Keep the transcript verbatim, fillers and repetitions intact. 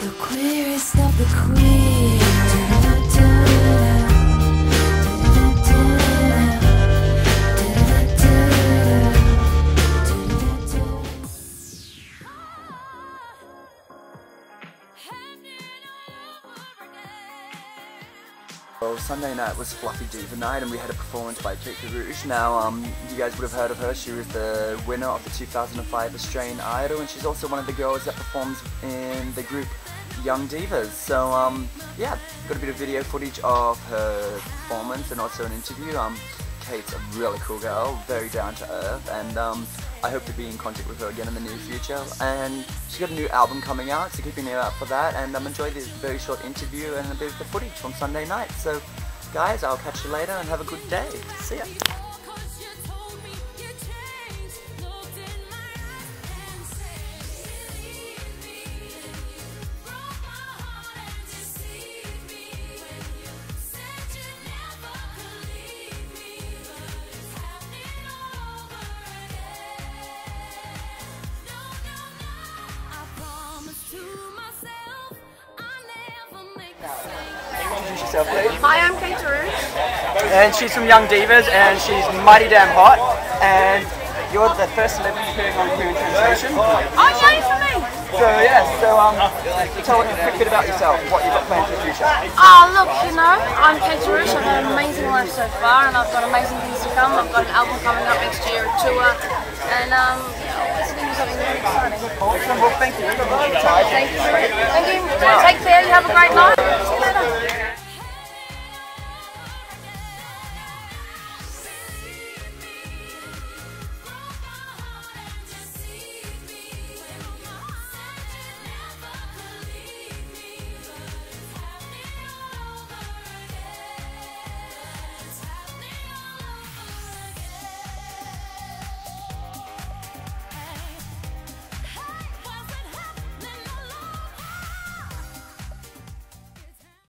The queerest of the queer. Well, Sunday night was Fluffy Diva night and we had a performance by Kate DerAugo. Now, um, you guys would have heard of her. She was the winner of the two thousand five Australian Idol, and she's also one of the girls that performs in the group Young Divas. So, um, yeah, got a bit of video footage of her performance and also an interview. Um, Kate's a really cool girl, very down to earth, and um, I hope to be in contact with her again in the near future. And she's got a new album coming out, so keep an ear out for that. And um, enjoy this very short interview and a bit of the footage from Sunday night. So, guys, I'll catch you later and have a good day. See ya. Introduce yourself, please. Hi, I'm Kate DerAugo. And she's from Young Divas, and she's mighty damn hot. And you're the first celebrity appearing on Queer in Translation. Oh, yay for me! So yeah, so um, tell us a quick bit about yourself, what you've got planned for the future. Oh, look, you know, I'm Kate DerAugo. I've had an amazing life so far, and I've got amazing things to come. I've got an album coming up next year, a tour, and um, yeah, it's going to be something really exciting. Awesome. Well, thank you. Thank you. Thank you. Take care. You have a great night. See you later.